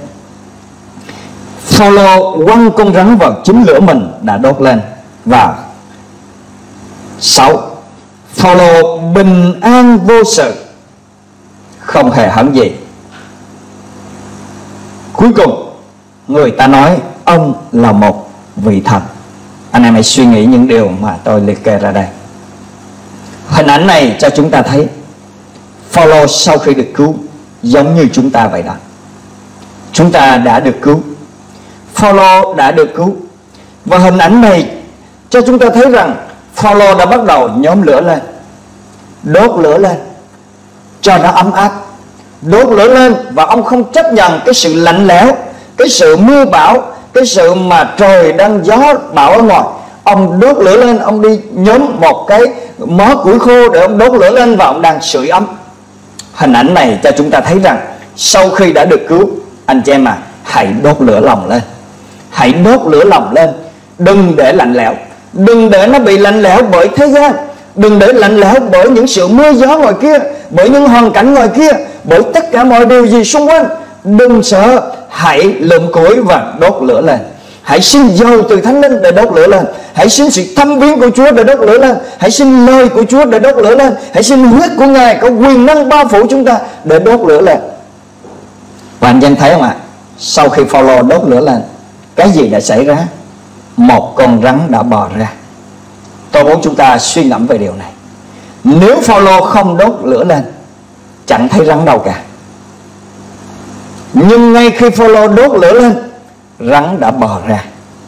[SPEAKER 2] Phaolô quăng con rắn vào chính lửa mình đã đốt lên. Và 6. Phaolô bình an vô sự, không hề hấn gì. Cuối cùng, người ta nói ông là một vị thần. Anh em hãy suy nghĩ những điều mà tôi liệt kê ra đây. Hình ảnh này cho chúng ta thấy Phaolô sau khi được cứu giống như chúng ta vậy đó. Chúng ta đã được cứu, Phaolô đã được cứu. Và hình ảnh này cho chúng ta thấy rằng Phaolô đã bắt đầu nhóm lửa lên, đốt lửa lên cho nó ấm áp, đốt lửa lên. Và ông không chấp nhận cái sự lạnh lẽo, cái sự mưa bão, cái sự mà trời đang gió bão ở ngoài. Ông đốt lửa lên, ông đi nhóm một cái mớ củi khô để ông đốt lửa lên và ông đang sưởi ấm. Hình ảnh này cho chúng ta thấy rằng sau khi đã được cứu, anh chị em hãy đốt lửa lòng lên. Hãy đốt lửa lòng lên. Đừng để lạnh lẽo, đừng để nó bị lạnh lẽo bởi thế gian, đừng để lạnh lẽo bởi những sự mưa gió ngoài kia, bởi những hoàn cảnh ngoài kia, bởi tất cả mọi điều gì xung quanh. Đừng sợ, hãy lượm củi và đốt lửa lên. Hãy xin dầu từ Thánh Linh để đốt lửa lên. Hãy xin sự thăm viếng của Chúa để đốt lửa lên. Hãy xin lời của Chúa để đốt lửa lên. Hãy xin huyết của Ngài có quyền năng bao phủ chúng ta để đốt lửa lên. Và anh em thấy không ạ? Sau khi Phaolô đốt lửa lên, cái gì đã xảy ra? Một con rắn đã bò ra. Tôi muốn chúng ta suy ngẫm về điều này. Nếu Phaolô không đốt lửa lên, chẳng thấy rắn đâu cả. Nhưng ngay khi Phaolô đốt lửa lên, rắn đã bò ra.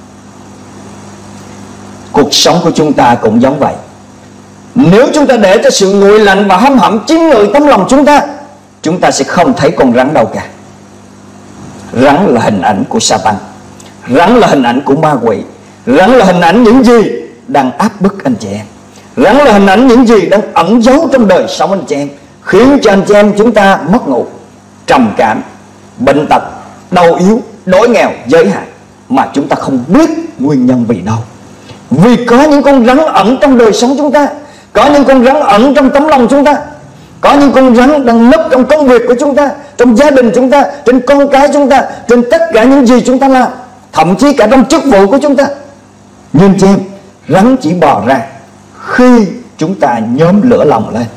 [SPEAKER 2] Cuộc sống của chúng ta cũng giống vậy. Nếu chúng ta để cho sự nguội lạnh và hâm hẩm chiếm ngự tấm lòng chúng ta sẽ không thấy con rắn đâu cả. Rắn là hình ảnh của Sa-tan, rắn là hình ảnh của ma quỷ, rắn là hình ảnh những gì đang áp bức anh chị em, rắn là hình ảnh những gì đang ẩn giấu trong đời sống anh chị em, khiến cho anh chị em chúng ta mất ngủ, trầm cảm, bệnh tật, đau yếu, đói nghèo, giới hạn mà chúng ta không biết nguyên nhân vì đâu. Vì có những con rắn ẩn trong đời sống chúng ta, có những con rắn ẩn trong tấm lòng chúng ta, có những con rắn đang nấp trong công việc của chúng ta, trong gia đình chúng ta, trên con cái chúng ta, trên tất cả những gì chúng ta làm, thậm chí cả trong chức vụ của chúng ta. Nhưng chị em, rắn chỉ bò ra khi chúng ta nhóm lửa lòng lên.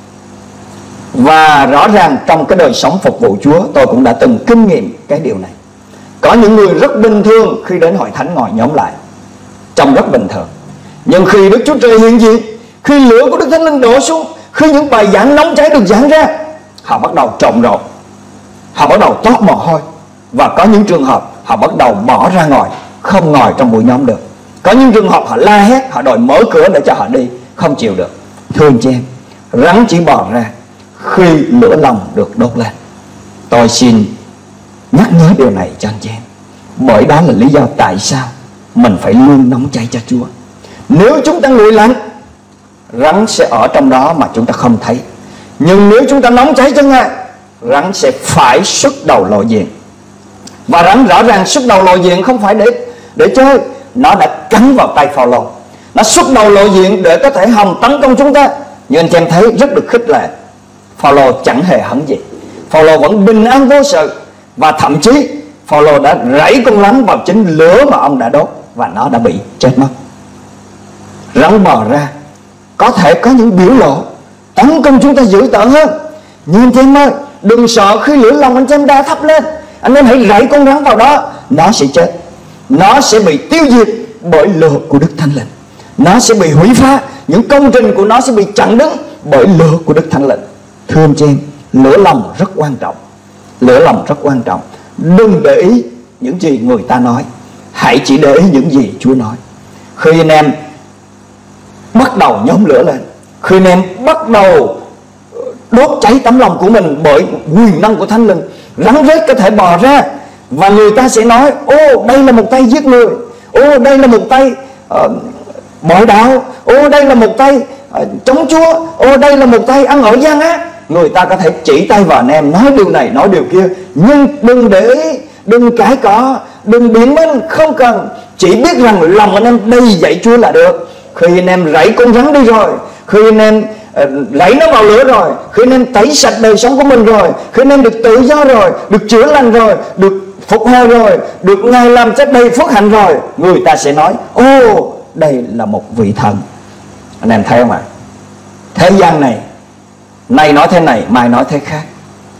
[SPEAKER 2] Và rõ ràng trong cái đời sống phục vụ Chúa, tôi cũng đã từng kinh nghiệm cái điều này. Có những người rất bình thường khi đến hội thánh ngồi nhóm lại, trông rất bình thường. Nhưng khi Đức Chúa Trời hiện diện, khi lửa của Đức Thánh Linh đổ xuống, khi những bài giảng nóng cháy được giảng ra, họ bắt đầu trộn rộn, họ bắt đầu toát mồ hôi. Và có những trường hợp họ bắt đầu bỏ ra ngoài, không ngồi trong buổi nhóm được. Có những trường hợp họ la hét, họ đòi mở cửa để cho họ đi, không chịu được. Thưa anh chị em, rắn chỉ bò ra khi lửa lòng được đốt lên. Tôi xin nhắc nhớ điều này cho anh chị em, bởi đó là lý do tại sao mình phải luôn nóng cháy cho Chúa. Nếu chúng ta nguội lạnh, rắn sẽ ở trong đó mà chúng ta không thấy. Nhưng nếu chúng ta nóng cháy cho Ngài, rắn sẽ phải xuất đầu lộ diện. Và rắn rõ ràng xuất đầu lộ diện không phải để chơi. Nó đã cắn vào tay Phaolô, nó xuất đầu lộ diện để có thể hòng tấn công chúng ta. Nhưng anh chị em thấy rất được khích lệ, Phaolô chẳng hề hấn gì, Phaolô vẫn bình an vô sự. Và thậm chí Phaolô đã rảy con rắn vào chính lửa mà ông đã đốt, và nó đã bị chết mất. Rắn bò ra có thể có những biểu lộ tấn công chúng ta dữ tợn hơn. Nhưng anh chị em ơi, đừng sợ khi lửa lòng anh chị em đã thắp lên. Anh em hãy rảy con rắn vào đó, nó sẽ chết. Nó sẽ bị tiêu diệt bởi lửa của Đức Thánh Linh. Nó sẽ bị hủy phá, những công trình của nó sẽ bị chặn đứng bởi lửa của Đức Thánh Linh. Thưa anh chị em, lửa lòng rất quan trọng. Lửa lòng rất quan trọng. Đừng để ý những gì người ta nói, hãy chỉ để ý những gì Chúa nói. Khi anh em bắt đầu nhóm lửa lên, khi anh em bắt đầu đốt cháy tấm lòng của mình bởi quyền năng của Thánh Linh, rắn rết có thể bò ra. Và người ta sẽ nói: ô, đây là một tay giết người, ô, đây là một tay bội đạo, ô, đây là một tay chống Chúa, ô, đây là một tay ăn ở gian ác. Người ta có thể chỉ tay vào anh em, nói điều này, nói điều kia. Nhưng đừng để ý, đừng cãi cọ, đừng biện minh, không cần. Chỉ biết rằng lòng anh em đầy dạy Chúa là được. Khi anh em rảy con rắn đi rồi, khi anh em lấy nó vào lửa rồi, khi anh em tẩy sạch đời sống của mình rồi, khi anh em được tự do rồi, được chữa lành rồi, được phục hồi rồi, được Ngài làm cho đầy phước hạnh rồi, người ta sẽ nói: ô, đây là một vị thần. Anh em thấy không ạ? Thế gian này, nay nói thế này, mai nói thế khác.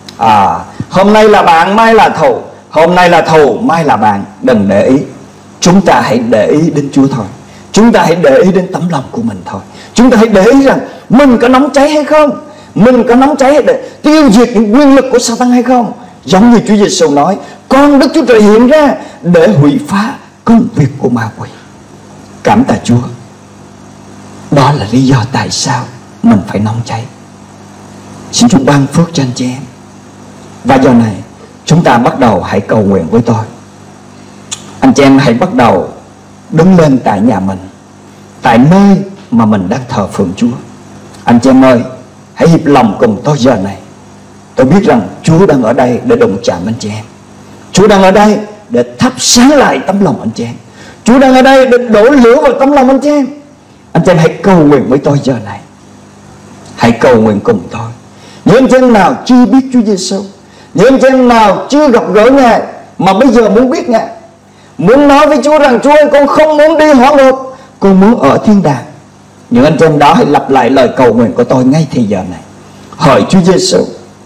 [SPEAKER 2] Hôm nay là bạn, mai là thù. Hôm nay là thù, mai là bạn. Đừng để ý. Chúng ta hãy để ý đến Chúa thôi. Chúng ta hãy để ý đến tấm lòng của mình thôi. Chúng ta hãy để ý rằng mình có nóng cháy hay không, mình có nóng cháy để tiêu diệt những quyền lực của Satan hay không. Giống như Chúa Giêsu nói: con Đức Chúa Trời hiện ra để hủy phá công việc của ma quỷ. Cảm tạ Chúa. Đó là lý do tại sao mình phải nóng cháy. Xin Chúa ban phước cho anh chị em. Và giờ này chúng ta bắt đầu hãy cầu nguyện với tôi. Anh chị em hãy bắt đầu đứng lên tại nhà mình, tại nơi mà mình đang thờ phượng Chúa. Anh chị em ơi, hãy hiệp lòng cùng tôi giờ này. Tôi biết rằng Chúa đang ở đây để đụng chạm anh chị em. Chúa đang ở đây để thắp sáng lại tấm lòng anh chị em. Chúa đang ở đây để đổ lửa vào tấm lòng anh chị em. Anh chị em hãy cầu nguyện với tôi giờ này. Hãy cầu nguyện cùng tôi. Những anh chị em nào chưa biết Chúa Giêsu, những anh chị em nào chưa gặp gỡ Ngài mà bây giờ muốn biết Ngài, muốn nói với Chúa rằng: Chúa ơi, con không muốn đi hỏa ngục, con muốn ở thiên đàng. Những anh chị em đó hãy lặp lại lời cầu nguyện của tôi ngay thì giờ này. Hỡi Chúa Giêsu,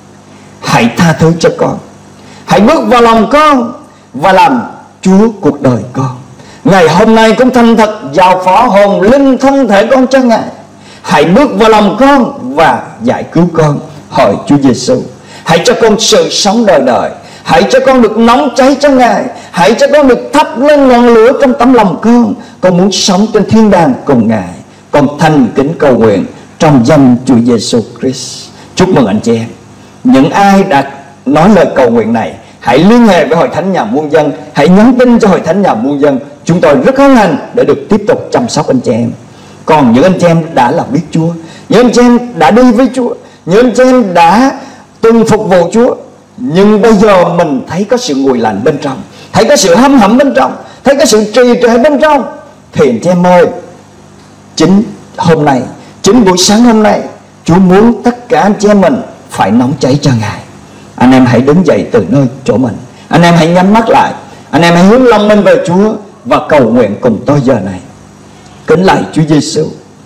[SPEAKER 2] hãy tha thứ cho con, hãy bước vào lòng con và làm Chúa cuộc đời con. Ngày hôm nay con thành thật giao phó hồn linh thân thể con cho Ngài. Hãy bước vào lòng con và giải cứu con. Hỡi Chúa Giêsu, hãy cho con sự sống đời đời. Hãy cho con được nóng cháy cho Ngài. Hãy cho con được thắp lên ngọn lửa trong tấm lòng con. Con muốn sống trên thiên đàng cùng Ngài. Con thành kính cầu nguyện trong danh Chúa Giêsu Christ. Chúc mừng anh chị em. Những ai đã nói lời cầu nguyện này, hãy liên hệ với Hội Thánh Nhà Muôn Dân, hãy nhắn tin cho Hội Thánh Nhà Muôn Dân. Chúng tôi rất hân hạnh để được tiếp tục chăm sóc anh chị em. Còn những anh chị em đã là biết Chúa, những anh chị em đã đi với Chúa, những anh chị em đã từng phục vụ Chúa, nhưng bây giờ mình thấy có sự nguội lạnh bên trong, thấy có sự hâm hẩm bên trong, thấy có sự trì trệ bên trong, thì anh chị em ơi, chính hôm nay, chính buổi sáng hôm nay, Chúa muốn tất cả anh chị em mình phải nóng cháy cho Ngài. Anh em hãy đứng dậy từ nơi chỗ mình. Anh em hãy nhắm mắt lại. Anh em hãy hướng lòng mình về Chúa và cầu nguyện cùng tôi giờ này. Kính lạy Chúa Giêsu,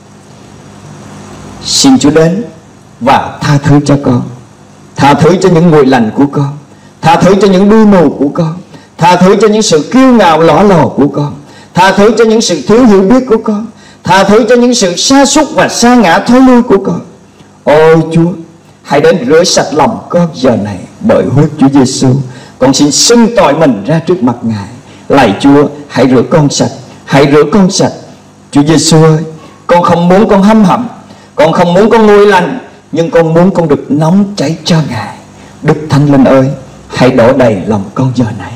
[SPEAKER 2] xin Chúa đến và tha thứ cho con. Tha thứ cho những nguội lạnh của con. Tha thứ cho những đuôi mù của con. Tha thứ cho những sự kiêu ngạo lõ lồ của con. Tha thứ cho những sự thiếu hiểu biết của con. Tha thứ cho những sự sa sút và sa ngã thối lui của con. Ôi Chúa, hãy đến rửa sạch lòng con giờ này bởi huyết Chúa Giêsu. Con xin xưng tội mình ra trước mặt Ngài. Lạy Chúa, hãy rửa con sạch, hãy rửa con sạch. Chúa Giêsu ơi, con không muốn con hâm hẩm, con không muốn con nguội lạnh, nhưng con muốn con được nóng cháy cho Ngài. Đức Thánh Linh ơi, hãy đổ đầy lòng con giờ này.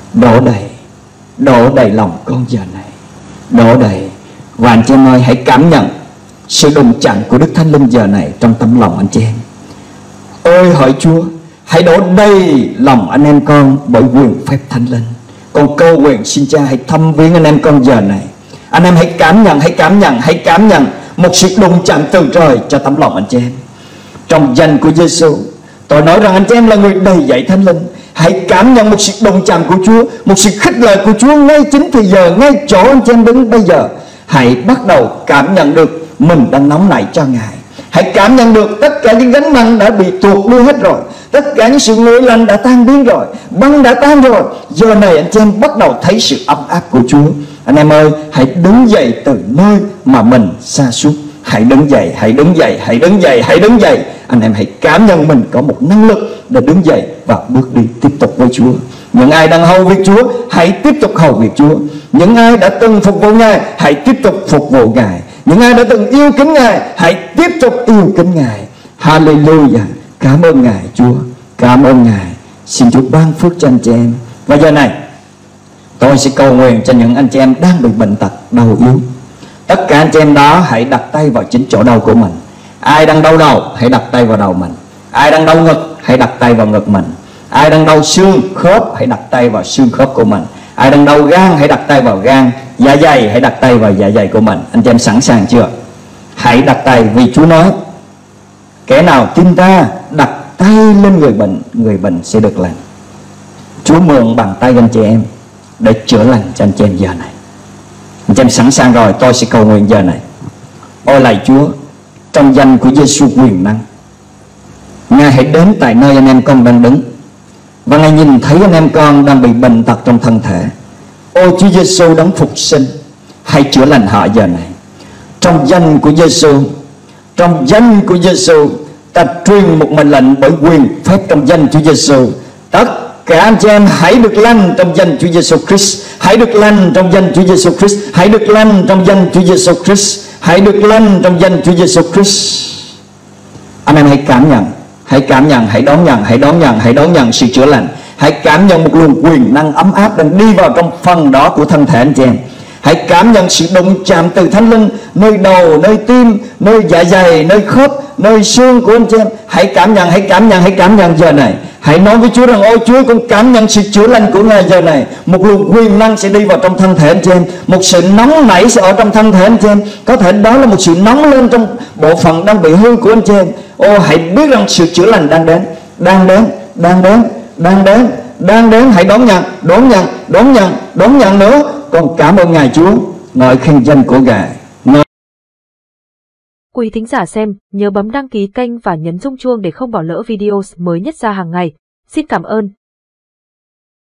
[SPEAKER 2] Đổ đầy lòng con giờ này. Đổ đầy. Và anh chị em ơi, hãy cảm nhận sự đụng chạm của Đức Thánh Linh giờ này trong tâm lòng anh chị em. Ôi hỡi Chúa, hãy đổ đầy lòng anh em con bởi quyền phép Thánh Linh. Con cầu nguyện xin Cha hãy thăm viếng anh em con giờ này. Anh em hãy cảm nhận một sự đụng chạm từ trời cho tấm lòng anh chị em. Trong danh của Giêsu, tôi nói rằng anh chị em là người đầy dạy Thánh Linh. Hãy cảm nhận một sự đụng chạm của Chúa, một sự khích lệ của Chúa ngay chính thì giờ, ngay chỗ anh chị em đứng bây giờ. Hãy bắt đầu cảm nhận được mình đang nóng nảy cho Ngài. Hãy cảm nhận được tất cả những gánh nặng đã bị tuột lui hết rồi, tất cả những sự nguội lạnh đã tan biến rồi, băng đã tan rồi. Giờ này anh chị em bắt đầu thấy sự ấm áp của Chúa. Anh em ơi, hãy đứng dậy từ nơi mà mình sa sút. Hãy đứng dậy. Anh em hãy cảm nhận mình có một năng lực để đứng dậy và bước đi tiếp tục với Chúa. Những ai đang hầu việc Chúa, hãy tiếp tục hầu việc Chúa. Những ai đã từng phục vụ Ngài, hãy tiếp tục phục vụ Ngài. Những ai đã từng yêu kính Ngài, hãy tiếp tục yêu kính Ngài. Hallelujah. Cảm ơn Ngài Chúa, cảm ơn Ngài. Xin Chúa ban phước cho anh chị em. Và giờ này tôi sẽ cầu nguyện cho những anh chị em đang bị bệnh tật, đau yếu. Tất cả anh chị em đó hãy đặt tay vào chính chỗ đau của mình. Ai đang đau đầu, hãy đặt tay vào đầu mình. Ai đang đau ngực, hãy đặt tay vào ngực mình. Ai đang đau xương khớp, hãy đặt tay vào xương khớp của mình. Ai đang đau gan, hãy đặt tay vào gan. Dạ dày, hãy đặt tay vào dạ dày của mình. Anh chị em sẵn sàng chưa? Hãy đặt tay, vì Chúa nói Kẻ nào tin ta đặt tay lên người bệnh sẽ được lành. Chúa mượn bàn tay anh chị em để chữa lành cho anh chị em giờ này. Anh chị em sẵn sàng rồi, tôi sẽ cầu nguyện giờ này. Ôi lạy Chúa, trong danh của Giêsu quyền năng, Ngài hãy đến tại nơi anh em con đang đứng, và Ngài nhìn thấy anh em con đang bị bệnh tật trong thân thể. Ôi Chúa Giêsu đấng phục sinh, hãy chữa lành họ giờ này. Trong danh của Giêsu, trong danh của Giêsu, ta truyền một mệnh lệnh bởi quyền phép trong danh Chúa Giêsu. Tất cả anh chị em hãy được lành trong danh Chúa Giêsu Christ. Hãy được lành trong danh Chúa Giêsu Christ. Hãy được lành trong danh Chúa Giêsu Christ. Hãy được lành trong danh Chúa Giêsu Christ. Anh em hãy cảm nhận, hãy cảm nhận, hãy đón nhận, hãy đón nhận, hãy đón nhận sự chữa lành. Hãy cảm nhận một luồng quyền năng ấm áp đang đi vào trong phần đó của thân thể anh chị em. Hãy cảm nhận sự đụng chạm từ Thánh Linh nơi đầu, nơi tim, nơi dạ dày, nơi khớp, nơi xương của anh chị em. Hãy cảm nhận, hãy cảm nhận, hãy cảm nhận giờ này. Hãy nói với Chúa rằng: ôi Chúa, con cảm nhận sự chữa lành của Ngài giờ này. Một luồng quyền năng sẽ đi vào trong thân thể anh chị em. Một sự nóng nảy sẽ ở trong thân thể anh chị em. Có thể đó là một sự nóng lên trong bộ phận đang bị hư của anh chị em. Ô, hãy biết rằng sự chữa lành đang đến, đang đến, đang đến, đang đến, đang đến. Hãy đón nhận, đón nhận, đón nhận, đón nhận nữa. Con cảm ơn Ngài Chúa, ngợi khen danh của Ngài.
[SPEAKER 1] Quý thính giả xem, nhớ bấm đăng ký kênh và nhấn rung chuông để không bỏ lỡ video mới nhất ra hàng ngày. Xin cảm ơn.